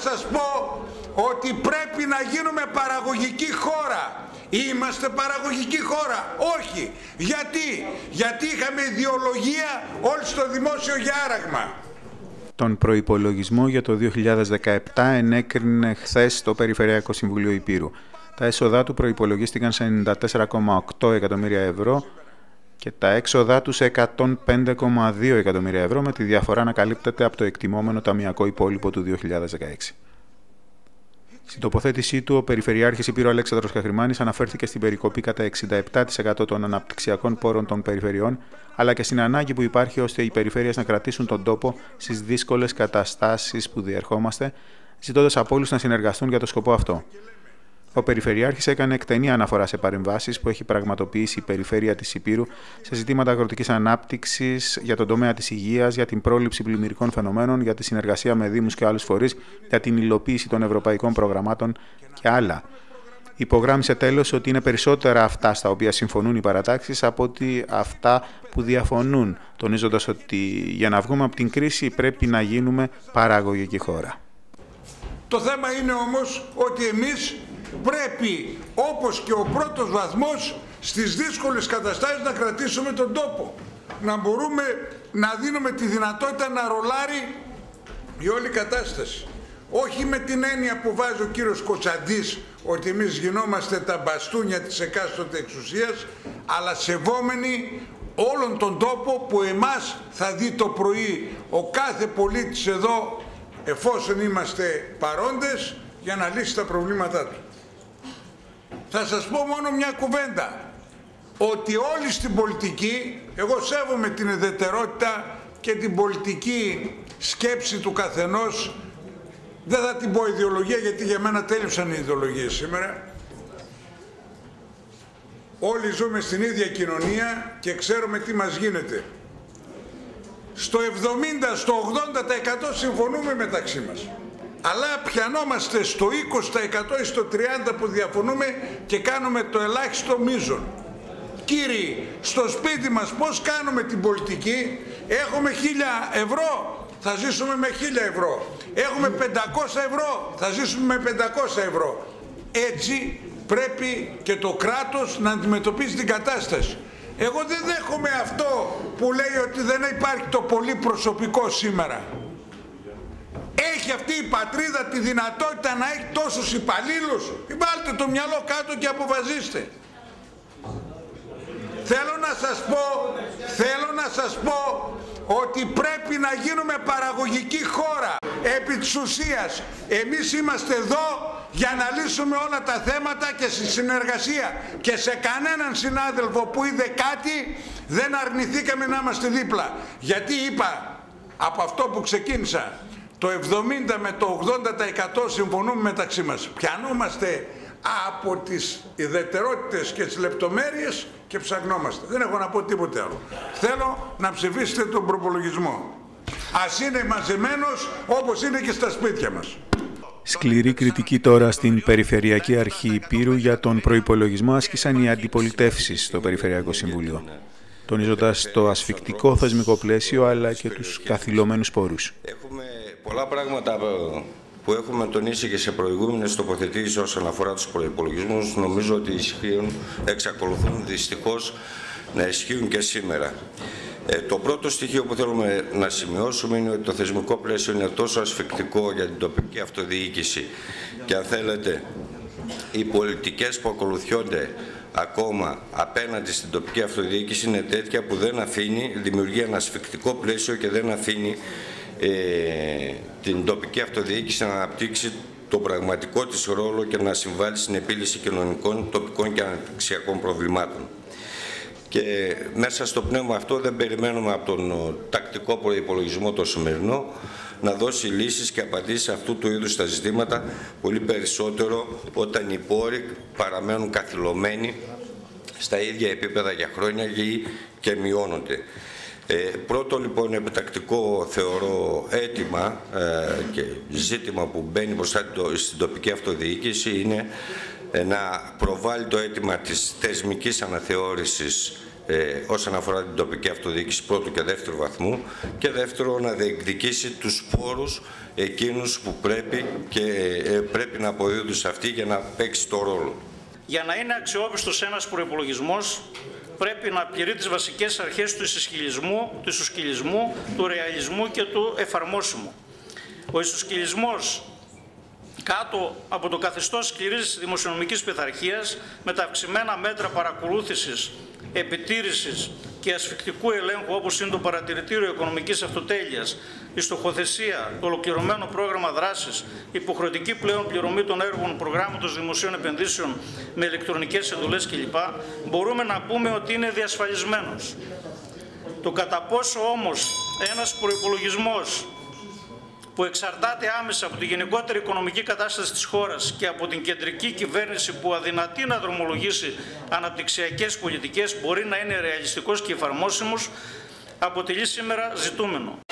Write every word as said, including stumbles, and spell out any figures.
σας πω ότι πρέπει να γίνουμε παραγωγική χώρα. Είμαστε παραγωγική χώρα? Όχι. Γιατί? Γιατί είχαμε ιδεολογία όλοι στο δημόσιο γιάραγμα. Τον προϋπολογισμό για το δύο χιλιάδες δεκαεπτά ενέκρινε χθες το Περιφερειακό Συμβούλιο Ηπείρου. Τα έσοδά του προϋπολογίστηκαν σε ενενήντα τέσσερα κόμμα οκτώ εκατομμύρια ευρώ και τα έξοδά του σε εκατόν πέντε κόμμα δύο εκατομμύρια ευρώ, με τη διαφορά να καλύπτεται από το εκτιμόμενο ταμειακό υπόλοιπο του δύο χιλιάδες δεκαέξι. Στην τοποθέτησή του, ο Περιφερειάρχης Ηπείρου Αλέξανδρος Καχρημάνης αναφέρθηκε στην περικοπή κατά εξήντα επτά τοις εκατό των αναπτυξιακών πόρων των περιφερειών, αλλά και στην ανάγκη που υπάρχει ώστε οι περιφέρειες να κρατήσουν τον τόπο στις δύσκολες καταστάσεις που διερχόμαστε, ζητώντας από όλους να συνεργαστούν για το σκοπό αυτό. Ο Περιφερειάρχης έκανε εκτενή αναφορά σε παρεμβάσεις που έχει πραγματοποιήσει η Περιφέρεια της Ηπείρου σε ζητήματα αγροτικής ανάπτυξης, για τον τομέα της υγείας, για την πρόληψη πλημμυρικών φαινομένων, για τη συνεργασία με δήμους και άλλους φορείς, για την υλοποίηση των ευρωπαϊκών προγραμμάτων και άλλα. Υπογράμμισε τέλος ότι είναι περισσότερα αυτά στα οποία συμφωνούν οι παρατάξεις από ότι αυτά που διαφωνούν, τονίζοντας ότι για να βγούμε από την κρίση πρέπει να γίνουμε παραγωγική χώρα. Το θέμα είναι όμως ότι εμείς πρέπει, όπως και ο πρώτος βαθμός, στις δύσκολες καταστάσεις να κρατήσουμε τον τόπο. Να μπορούμε να δίνουμε τη δυνατότητα να ρολάρει η όλη κατάσταση. Όχι με την έννοια που βάζει ο κύριος Κοτσαντής, ότι εμείς γινόμαστε τα μπαστούνια της εκάστοτε εξουσίας, αλλά σεβόμενοι όλον τον τόπο που εμάς θα δει το πρωί ο κάθε πολίτης εδώ, εφόσον είμαστε παρόντες, για να λύσει τα προβλήματά του. Θα σας πω μόνο μια κουβέντα, ότι όλοι στην πολιτική, εγώ σέβομαι την ιδιαιτερότητα και την πολιτική σκέψη του καθενός, δεν θα την πω ιδεολογία γιατί για μένα τέλειωσαν οι ιδεολογίες σήμερα. Όλοι ζούμε στην ίδια κοινωνία και ξέρουμε τι μας γίνεται. Στο εβδομήντα, στο ογδόντα τοις εκατό συμφωνούμε μεταξύ μας. Αλλά πιανόμαστε στο είκοσι τοις εκατό ή στο τριάντα τοις εκατό που διαφωνούμε και κάνουμε το ελάχιστο μείζον. Κύριοι, στο σπίτι μας πώς κάνουμε την πολιτική? Έχουμε χίλια ευρώ, θα ζήσουμε με χίλια ευρώ. Έχουμε πεντακόσια ευρώ, θα ζήσουμε με πεντακόσια ευρώ. Έτσι πρέπει και το κράτος να αντιμετωπίσει την κατάσταση. Εγώ δεν δέχομαι αυτό που λέει ότι δεν υπάρχει το πολύ προσωπικό σήμερα. Έχει αυτή η πατρίδα τη δυνατότητα να έχει τόσους υπαλλήλους? Βάλτε το μυαλό κάτω και αποφασίστε. Θέλω να σας πω, θέλω να σας πω ότι πρέπει να γίνουμε παραγωγική χώρα. Επί της ουσίας, εμείς είμαστε εδώ για να λύσουμε όλα τα θέματα και στη συνεργασία. Και σε κανέναν συνάδελφο που είδε κάτι δεν αρνηθήκαμε να είμαστε δίπλα. Γιατί είπα, από αυτό που ξεκίνησα, το εβδομήντα με το ογδόντα τοις εκατό συμφωνούμε μεταξύ μας. Πιανόμαστε από τις ιδιαιτερότητες και τις λεπτομέρειες και ψαγνόμαστε. Δεν έχω να πω τίποτε άλλο. Θέλω να ψηφίσετε τον προπολογισμό. Ας είναι μαζεμένος όπως είναι και στα σπίτια μας. Σκληρή κριτική τώρα στην Περιφερειακή Αρχή Ηπείρου για τον προϋπολογισμό άσκησαν οι αντιπολιτεύσεις στο Περιφερειακό Συμβούλιο, τονίζοντας το ασφικτικό θεσμικό πλαίσιο αλλά και τους καθυλωμένους πόρους. Έχουμε πολλά πράγματα που έχουμε τονίσει και σε προηγούμενες τοποθετήσεις όσον αφορά τους προϋπολογισμούς. Νομίζω ότι ισχύουν, εξακολουθούν δυστυχώς να ισχύουν και σήμερα. Ε, το πρώτο στοιχείο που θέλουμε να σημειώσουμε είναι ότι το θεσμικό πλαίσιο είναι τόσο ασφικτικό για την τοπική αυτοδιοίκηση και αν θέλετε οι πολιτικές που ακολουθιόνται ακόμα απέναντι στην τοπική αυτοδιοίκηση είναι τέτοια που δεν αφήνει, δημιουργεί ένα ασφικτικό πλαίσιο και δεν αφήνει ε, την τοπική αυτοδιοίκηση να αναπτύξει τον πραγματικό της ρόλο και να συμβάλλει στην επίλυση κοινωνικών, τοπικών και αναπτυξιακών προβλημάτων. Και μέσα στο πνεύμα αυτό δεν περιμένουμε από τον τακτικό προϋπολογισμό το σημερινό να δώσει λύσεις και απαντήσεις αυτού του είδους στα ζητήματα, πολύ περισσότερο όταν οι πόροι παραμένουν καθυλωμένοι στα ίδια επίπεδα για χρόνια και μειώνονται. Ε, πρώτο λοιπόν επιτακτικό θεωρώ αίτημα ε, και ζήτημα που μπαίνει μπροστά στην τοπική αυτοδιοίκηση είναι ε, να προβάλλει το αίτημα της θεσμικής αναθεώρησης ε, όσον αφορά την τοπική αυτοδιοίκηση πρώτου και δεύτερου βαθμού, και δεύτερο να διεκδικήσει τους πόρους εκείνους που πρέπει και ε, πρέπει να αποδίδονται σε αυτή για να παίξει το ρόλο. Για να είναι αξιόπιστος ένας προϋπολογισμός, πρέπει να πληρεί τις βασικές αρχές του ισοσκελισμού, του, ισοσκελισμού, του ρεαλισμού και του εφαρμόσιμου. Ο ισοσκελισμός κάτω από το καθεστώς σκληρής δημοσιονομικής πειθαρχίας με τα αυξημένα μέτρα παρακολούθησης, επιτήρησης και ασφικτικού ελέγχου, όπως είναι το Παρατηρητήριο Οικονομικής Αυτοτέλειας, η στοχοθεσία, το ολοκληρωμένο πρόγραμμα δράσης, υποχρεωτική πλέον πληρωμή των έργων προγράμματος δημοσίων επενδύσεων με ηλεκτρονικές εντολές κλπ., μπορούμε να πούμε ότι είναι διασφαλισμένος. Το κατά πόσο όμως ένας προϋπολογισμός που εξαρτάται άμεσα από τη γενικότερη οικονομική κατάσταση της χώρας και από την κεντρική κυβέρνηση που αδυνατεί να δρομολογήσει αναπτυξιακές πολιτικές μπορεί να είναι ρεαλιστικός και εφαρμόσιμος, αποτελεί σήμερα ζητούμενο.